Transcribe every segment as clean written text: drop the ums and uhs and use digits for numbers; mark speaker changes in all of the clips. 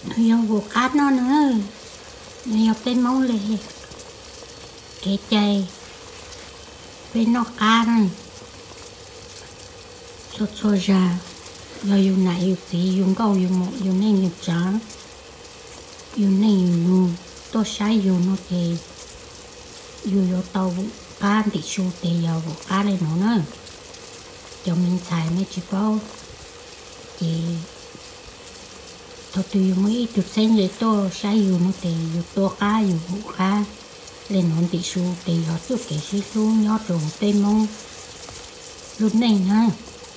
Speaker 1: nhiều vụ cá nó nữa nhiều bên mông lệ cái chạy bên nó cá này cho ra rồi dùng này dùng gì dùng câu dùng một dùng này dùng trắng dùng này dùng tôi sai dùng nó thì dùng vô tàu vụ cá thì số thì vào vụ cá này nó nữa cho mình xài mấy chỉ bao thì thôi tôi mới được xem rồi tôi sai dùng nó thì dùng to cá dùng vụ cá lên nó thì số thì họ tôi kể xí xuống nhỏ trồng tây mông lúc này nha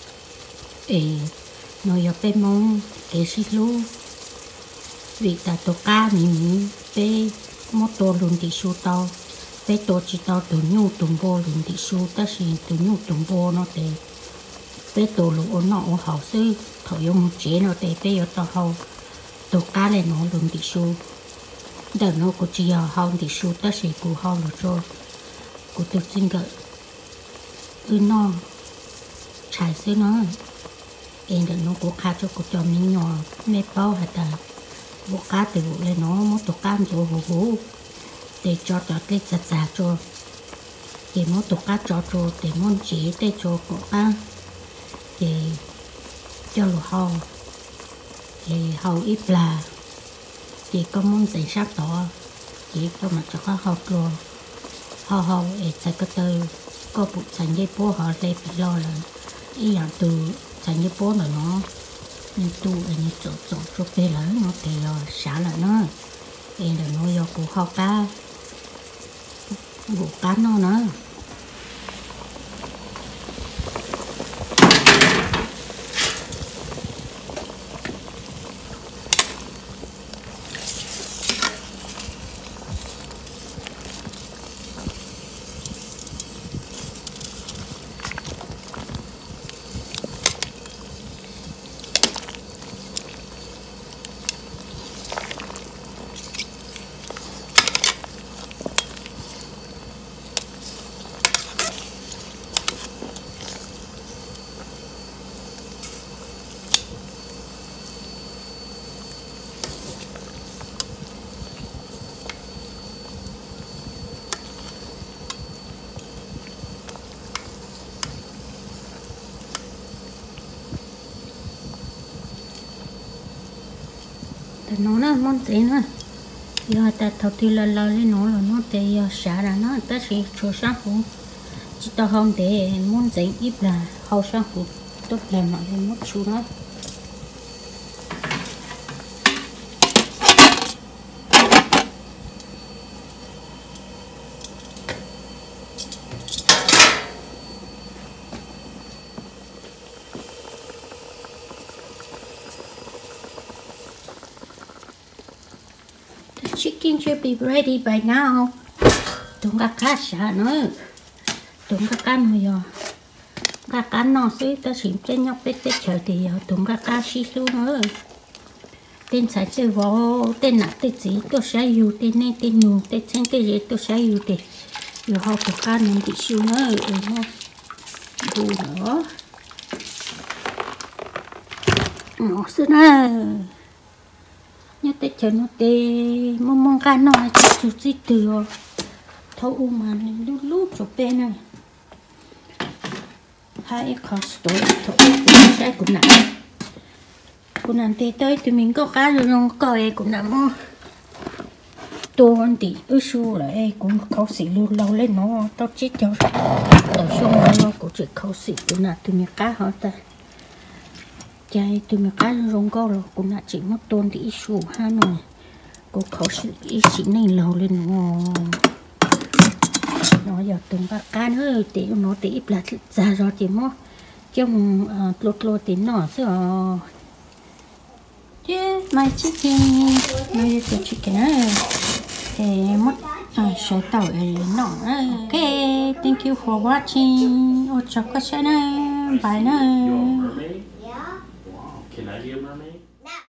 Speaker 1: nó giờ bên mông cái xí lú vì ta tổ cá mình bé mót to luôn thì số tao bé to chỉ tao tổ nhu tụng bò luôn thì số ta chỉ tổ nhu tụng bò nó để bé to luôn nó hậu sư thổi用chế nó để bé ở tao hậu tổ cá này nó luôn thì số đợt nó có chỉ hậu thì số ta chỉ cụ hậu rồi cho cụ tự tin cái nó trái xí nó em đã nó có cá cho cô cho mình nhỏ mẹ bao hạt ta bộ cá từ bộ lên nó một tổ cam cho hồ để cho cái chặt chặt cho để một tổ cá cho để món chỉ để cho cô cá để cho lúa hầu để hầu ít là để có món gì sắc đó để cho mà cho có hầu lúa hầu để sai cái từ có bộ thành dây bố họ lấy bị lo là ý dạng từ thành như bố là nó như tu là như chỗ cho bê là nó thì xả là nó em là nó do cụ kho cá vụ cá nó nữa nó là món gì nữa giờ ta thầu thì là lên nó là nó thì xả là nó ta chỉ cho sáng phụ chỉ tao không để món gì ít là hậu sáng phụ tốt là nó lên mất chú nó chicken should be ready by now. Tụng cá xả nữa. Tụng cá nữa rồi. Cá nó xí ta xỉm trên nhóc bết chờ thì tụng cá xí xuống nữa. Tên xài chơi vô, tên nạp tên gì tôi sẽ dùng, tên này tên nụ, tên xanh cái gì tôi sẽ dùng thì rồi họ tụng cá nó thì xuống nữa. Đủ nữa. Nó xí nữa. Nhớ tới chờ nó tê mong cá nó chút gì từ thâu mà lúc lúc chỗ bên này hai cost rồi thâu sẽ cũng nặng tê tới tụi mình có cá rồi không có ấy cũng nặng mà tôi thì ước su là ấy cũng khâu xỉ luôn lâu lên nó tao chết cho ở xuống nó cũng chỉ khâu xỉ tụi nào tụi mình cá họ ta chạy tụi mình cá rong câu rồi cũng là chỉ mất tôn thì ít số ha rồi cô khẩu sự ít chỉ này lâu lên nó giờ tụi cá nữa thì nó thì ít là già rồi thì mất trong lột thì nó sẽ chứ mai chicken mai chicken á thì mất sợi tàu nó ok thank you for watching ô chọc cái channel bye now.
Speaker 2: Can I be a mermaid?